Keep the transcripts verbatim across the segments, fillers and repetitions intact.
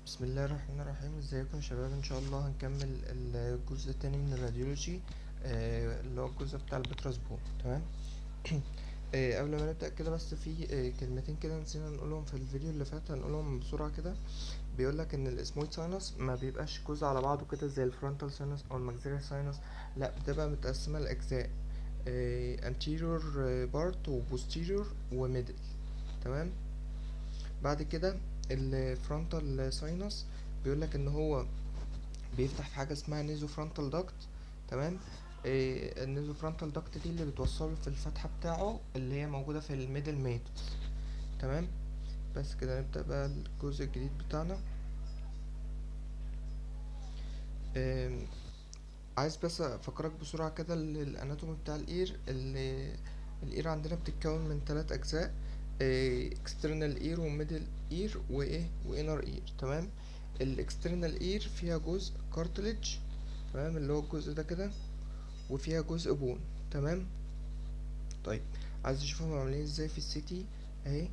بسم الله الرحمن الرحيم. ازيكم يا شباب؟ ان شاء الله هنكمل الجزء التاني من الراديولوجي، آه، اللي هو الجزء بتاع البتراس بون. تمام. آه، قبل ما نبدأ كده بس في آه، كلمتين كده نسينا نقولهم في الفيديو اللي فات، هنقولهم بسرعة كده. بيقولك ان الاسمويد ساينس ما بيبقاش جزء على بعضه كده زي الفرونتال ساينس او الماكسيلاري ساينس، لا بتبقى متقسمة لأجزاء، آه، anterior part و posterior و middle. تمام. بعد كده الفرونتال ساينس بيقولك ان هو بيفتح في حاجه اسمها نيزو فرونتال داكت. تمام. إيه النيزو فرونتال داكت دي اللي بتوصله في الفتحه بتاعه اللي هي موجوده في الميدل ميتوس. تمام. بس كده نبدا بقى الجزء الجديد بتاعنا. إيه عايز بس افكرك بسرعه كده ال- الاناتومي بتاع الاير. ال- الاير عندنا بتتكون من ثلاث اجزاء: اكسترنال اير وميدل اير وايه وانر اير. تمام. الاكسترنال اير فيها جزء كارتليج، تمام، اللي هو الجزء ده كده، وفيها جزء بون. تمام. طيب، عايز تشوفهم عاملين ازاي في السيتي؟ اهي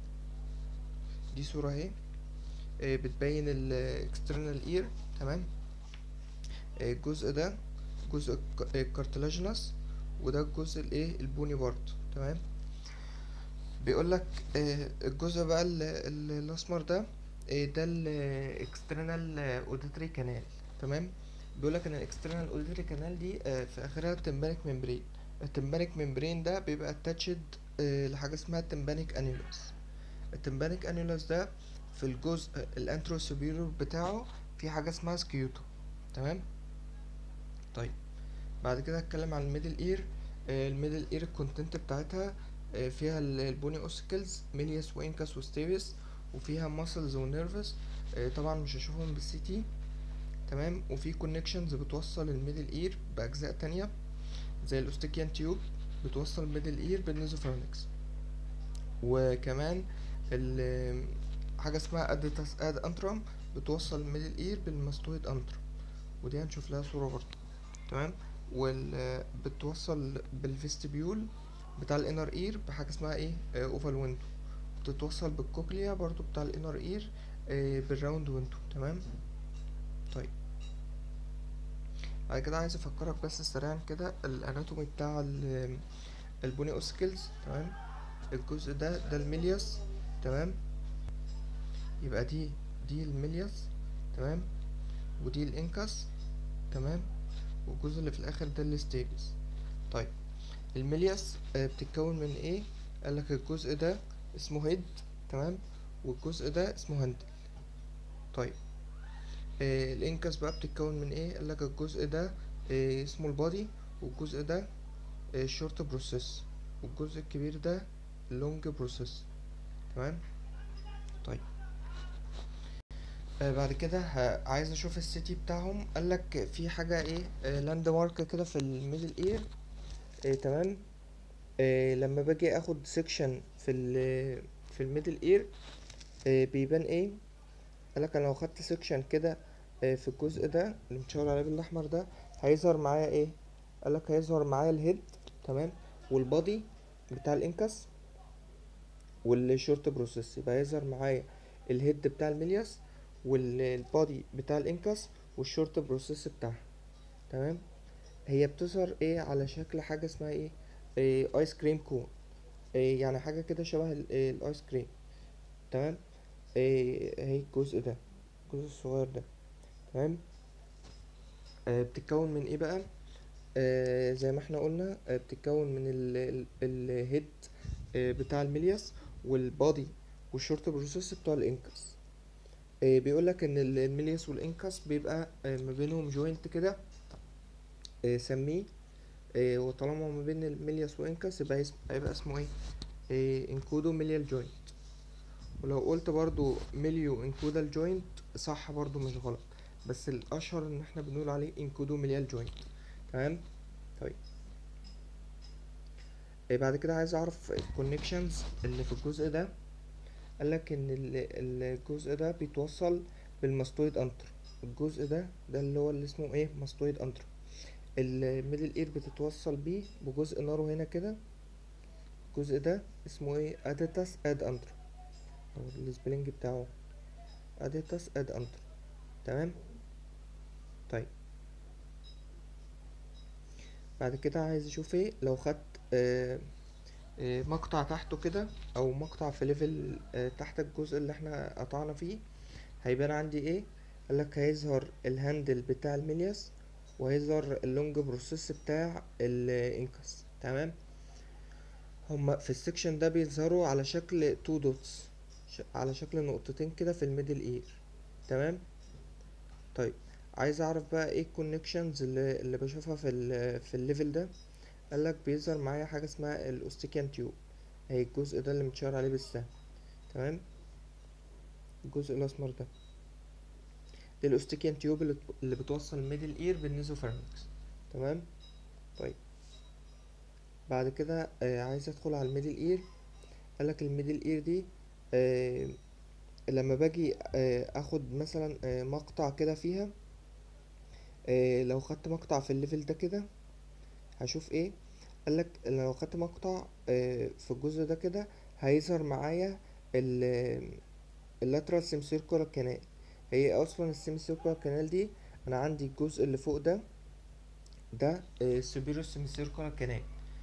دي صورة اهي، آه، بتبين الاكسترنال اير. تمام. آه، الجزء ده جزء كارتلاجينس، وده الجزء الايه البوني برضه. تمام. بيقولك آه، الجزء بقى ال- ال- الاسمر ده، آه، ده الاكسترنال اوديتري كانال. تمام. بيقولك ان الاكسترنال اوديتري كانال دي آه، في اخرها تمبانيك ممبرين. التمبانيك ممبرين ده بيبقى اتاتشد لحاجه اسمها تمبانيك انيولوس. التمبانيك انيولوس ده في الجزء الانترو سوبيريور بتاعه في حاجه اسمها سكيوتو. تمام. طيب، بعد كده هتكلم عن الميدل اير. الميدل اير الكونتنت بتاعتها آه، فيها ال- البوني اوسيكلز ميليوس وانكاس وستيريس، وفيها ماسلز ونيرفس. طبعا مش هشوفهم بالسي تي. تمام. وفي كونكشنز بتوصل الميدل اير باجزاء تانية زي الاوستيكيان تيوب، بتوصل الميدل اير بالنيزوفرونكس. وكمان ال- حاجة اسمها اديتاس اد انترم، بتوصل الميدل اير بالماستويد انترم، ودي هنشوف لها صورة برضه. تمام. وال بتوصل بالفيستبيول بتاع الانر اير بحاجه اسمها ايه اوفال ويندو. بتتوصل بالكوكليا برضو بتاع الانر اير بالراوند ويندو. تمام. طيب، بعد كده عايز افكرك بس سريعا كده الاناتومي بتاع ال- البوني اوسكيلز. تمام. الجزء ده ده الميلياس. تمام. يبقى دي دي الميلياس. تمام. ودي الانكاس. تمام. والجزء اللي في الاخر ده الستيبس. طيب، الملياس آه، بتتكون من ايه؟ قالك الجزء ده اسمه هيد. تمام. والجزء ده اسمه هاندل. طيب، آه الانكس بقى بتتكون من ايه؟ قالك الجزء ده آه اسمه البادي، والجزء ده آه شورت بروسيس، والجزء الكبير ده لونج بروسيس. تمام. طيب، آه بعد كده ه- عايز اشوف السيتي بتاعهم. قالك في حاجة ايه آه لاند مارك كده في الميدل اير. آه تمام. آه لما باجي اخد سيكشن في ال في الميدل اير، آه، بيبان ايه؟ قالك انا لو خدت سيكشن كده آه، في الجزء ده اللي متشاور عليه بالاحمر ده، هيظهر معايا ايه؟ قالك هيظهر معايا الهيد. تمام. والبادي بتاع الانكس والشورت بروسيس. يبقى هيظهر معايا الهيد بتاع الميلياس والبادي بتاع الانكس والشورت بروسيس بتاعها. تمام. هي بتظهر ايه على شكل حاجه اسمها ايه؟ إيه ايس كريم كون. إيه يعني حاجه كده شبه ال- إيه الايس كريم. تمام. إيه هي الجزء ده، الجزء الصغير ده. تمام. آه بتتكون من ايه بقى؟ آه زي ما احنا قلنا، آه بتتكون من الهيد آه بتاع الميلياس والبادي والشورت بروسيس بتوع الانكس. آه بيقولك ان ال- الميلياس والانكس بيبقى آه ما بينهم جوينت كده، آه سميه. آه وطالما ما بين الميلياس وانكس يبقى اسم هيبقى اسمه ايه؟ آه انكودو ميليال جوينت. ولو قلت برضو ميليو انكودال جوينت صح برضو، مش غلط، بس الاشهر ان احنا بنقول عليه انكودو ميليال جوينت. تمام. طيب، إيه بعد كده عايز اعرف الكونكشنز اللي في الجزء ده. قالك ان ال- الجزء ده بيتوصل بالماستويد انتر. الجزء ده ده اللي هو اللي اسمه ايه ماستويد انتر. الميدل اير بتتوصل بيه بجزء نارو هنا كده. الجزء ده اسمه ايه اديتاس اد انتر، او السبلنج بتاعه اديتاس اد انتر. تمام. طيب بعد كده عايز اشوف ايه لو خدت آه آه مقطع تحته كده، او مقطع في ليفل آه تحت الجزء اللي احنا قطعنا فيه، هيبان عندي ايه؟ قالك هيظهر الهاندل بتاع الملياس، وهيظهر اللونج بروسيس بتاع الانكس. تمام. هما في السكشن ده بيظهروا على شكل تو دوتس، على شكل نقطتين كده في الميدل اير. تمام. طيب عايز اعرف بقى ايه الكونكشنز اللي, اللي بشوفها في ال في الليفل ده. قالك بيظهر معايا حاجه اسمها الاوستيكيان تيوب، هي الجزء ده اللي متشاور عليه بالسهم. تمام. الجزء الاسمر ده دي الاوستيكيان تيوب اللي, اللي بتوصل الميدل اير بالنيزوفارنكس. تمام. طيب بعد كده آه عايز ادخل على الميدل اير. قالك الميدل اير دي آه لما باجي آه اخد مثلا آه مقطع كده فيها، آه لو خدت مقطع في الليفل ده كده هشوف ايه. قالك لو خدت مقطع آه في الجزء ده كده هيظهر معايا اللاترال سيم سيركولار كانال. هي اصلا السيم سيركولار كانال دي انا عندي الجزء اللي فوق ده ده سوبيريور سيم سيركولار كانال،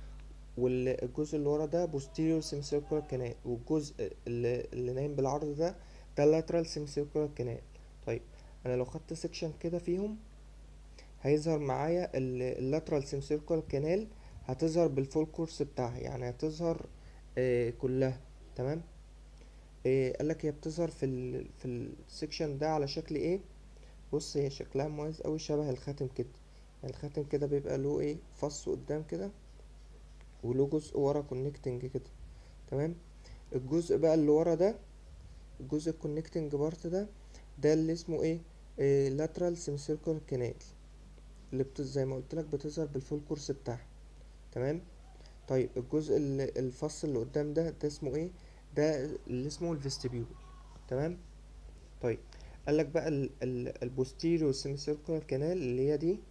والجزء اللي ورا ده posterior semicircular canal، والجزء اللي, اللي نايم بالعرض ده ده lateral semicircular canal. طيب انا لو خدت سيكشن كده فيهم هيظهر معايا ال lateral semicircular canal، هتظهر بالفول كورس بتاعها، يعني هتظهر آه كلها. تمام. آه قالك هي بتظهر في ال في السيكشن ده على شكل ايه؟ بص هي شكلها مميز اوي، شبه الخاتم كده. يعني الخاتم كده بيبقى له ايه؟ فص قدام كده، وله جزء ورا كونكتنج كده. تمام. الجزء بقى اللي ورا ده، الجزء الكونكتنج بارت ده ده اللي اسمه ايه؟ إيه lateral semicircular canal، اللي بت... زي ما قلت لك بتظهر بالفول كورس بتاعها. تمام. طيب الجزء اللي الفص اللي قدام ده ده اسمه ايه؟ ده اللي اسمه الفيستيبيول. تمام. طيب قالك بقى ال ال البوستيريو semicircular canal اللي هي دي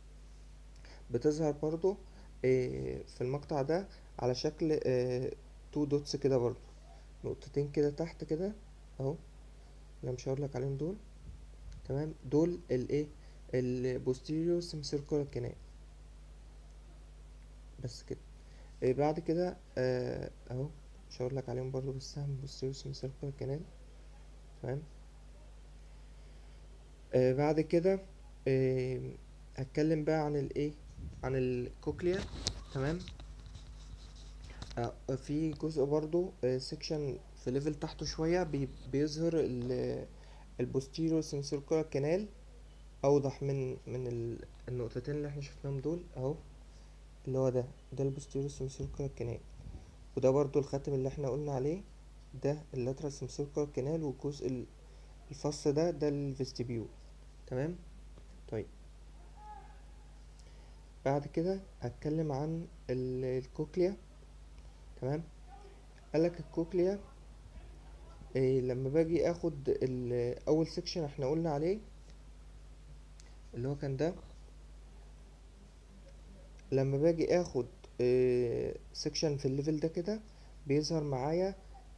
بتظهر برضو إيه في المقطع ده على شكل إيه تو دوتس كده برضو، نقطتين كده تحت كده اهو، انا مش هقولك عليهم دول. تمام. دول الايه؟ البوستيريو سيمسيركولار كانال. بس كده. إيه بعد كده آه اهو مش هقولك عليهم برضو بالسهم، بوستيريو سيمسيركولار كانال. تمام. آه بعد كده آه هتكلم بقى عن الايه؟ عن الكوكليا. تمام. آه في جزء برضو آه سيكشن في ليفل تحته شوية بي بيظهر البوستيريو سيمسيركولار كانال اوضح من من ال- النقطتين اللي احنا شفناهم دول اهو، اللي هو ده ده البوستيريور سيمسيركولار كانال، وده برضو الخاتم اللي احنا قلنا عليه ده اللاترال سيمسيركولار كانال، والجزء ال- الفص ده ده الفيستيبيول. تمام. طيب بعد كده هتكلم عن ال- الكوكليا. تمام. قالك الكوكليا إيه لما باجي اخد ال- اول سيكشن احنا قلنا عليه اللي هو كان ده، لما باجي اخد سيكشن في الليفل ده كده بيظهر معايا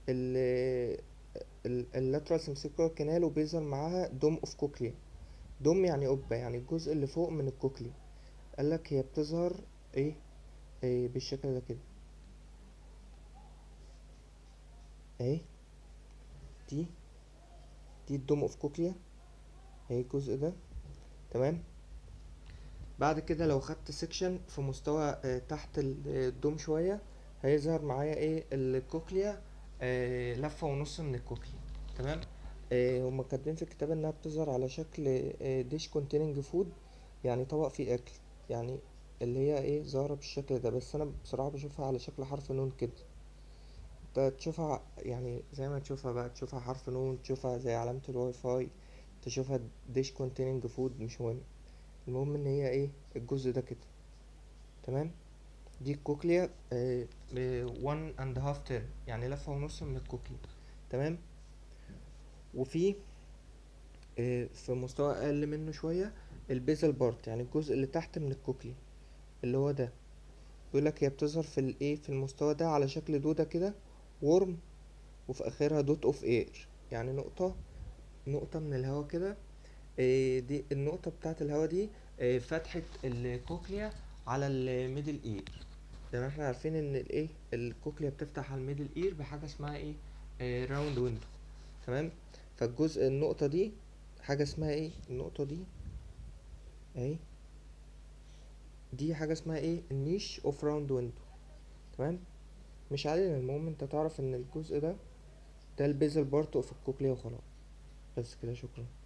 اللاترال سيمسيكولار كانال، وبيظهر معاها دوم اوف كوكليا. دوم يعني قبة، يعني الجزء اللي فوق من الكوكليا. قالك هي بتظهر ايه, إيه بالشكل ده كده اهي، دي دي الدوم اوف كوكليا اهي الجزء ده. تمام. بعد كده لو خدت سيكشن في مستوى آه تحت ال- الدوم شوية هيظهر معايا ايه؟ الكوكليا آه لفة ونص من الكوكليا. تمام. آه هما كاتبين في الكتاب انها بتظهر على شكل آه ديش كونتيننج فود، يعني طبق فيه اكل، يعني اللي هي ايه ظاهرة بالشكل ده، بس انا بصراحة بشوفها على شكل حرف نون كده. انت تشوفها يعني زي ما تشوفها بقى، تشوفها حرف نون، تشوفها زي علامة الواي فاي، تشوفها ديش كونتيننج فود، مش مهم. المهم ان هي ايه؟ الجزء ده كده. تمام. دي الكوكليا آه one and a half turn، يعني لفة ونص من الكوكليا. تمام. وفي آه في مستوى اقل منه شوية البيزل بارت، يعني الجزء اللي تحت من الكوكليا اللي هو ده. بيقولك هي بتظهر في الايه؟ في المستوى ده على شكل دودة كده، ورم، وفي اخرها دوت اوف اير، يعني نقطة نقطة من الهوا كده آه، دي النقطة بتاعت الهوا دي، آه، فتحة الكوكليا على الميدل اير. زي ما احنا عارفين ان الايه الكوكليا بتفتح على الميدل اير بحاجة اسمها ايه، راوند ويندو. تمام. فالجزء النقطة دي حاجة اسمها ايه النقطة دي اهي، دي حاجة اسمها ايه النيش اوف راوند ويندو. تمام. مش علينا، المهم انت تعرف ان الجزء ده ده البيزل بارت اوف الكوكليا وخلاص. بس كده، شكرا.